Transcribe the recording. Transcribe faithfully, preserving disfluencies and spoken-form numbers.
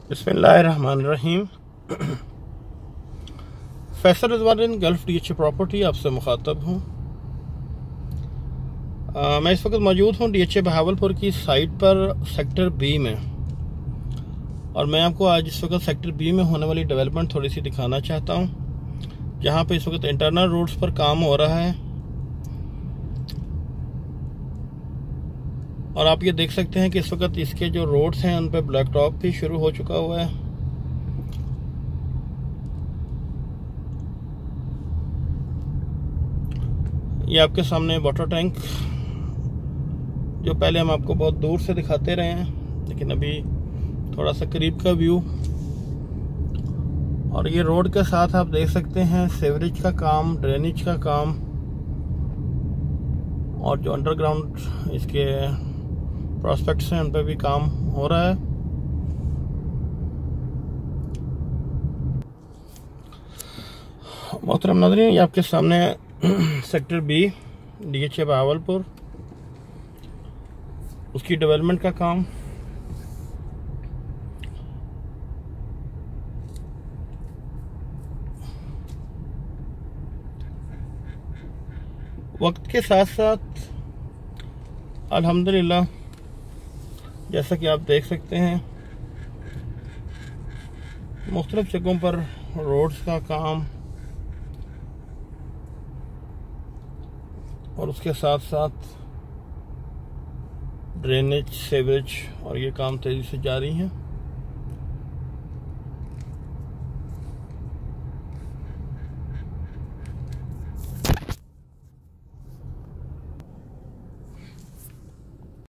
बिस्मिल्लाहिर्रहमानिर्रहीम। Faisal Rizwan Gulf DHA property आपसे मुखातब हूँ। मैं इस वक्त मौजूद हूँ डीएचए बहावलपुर की साइट पर सेक्टर बी में, और मैं आपको आज इस वक्त सेक्टर बी में होने वाली डेवलपमेंट थोड़ी सी दिखाना चाहता हूँ, जहाँ पे इस वक्त इंटरनल रोड्स पर काम हो रहा है। और आप ये देख सकते हैं कि इस वक्त इसके जो रोड्स हैं उन पर ब्लैक टॉप भी शुरू हो चुका हुआ है। ये आपके सामने वाटर टैंक, जो पहले हम आपको बहुत दूर से दिखाते रहे हैं, लेकिन अभी थोड़ा सा करीब का व्यू। और ये रोड के साथ आप देख सकते हैं सीवरेज का काम, ड्रेनेज का काम, और जो अंडरग्राउंड इसके प्रोस्पेक्ट्स हैं उन पर भी काम हो रहा है। मोहतरम नाज़रीन, ये आपके सामने सेक्टर बी डीएचए बहावलपुर, उसकी डेवलपमेंट का काम। वक्त के साथ साथ अल्हम्दुलिल्लाह, जैसा कि आप देख सकते हैं, मुख्तलिफ जगहों पर रोड्स का काम और उसके साथ साथ ड्रेनेज, सीवरेज और ये काम तेज़ी से जारी है।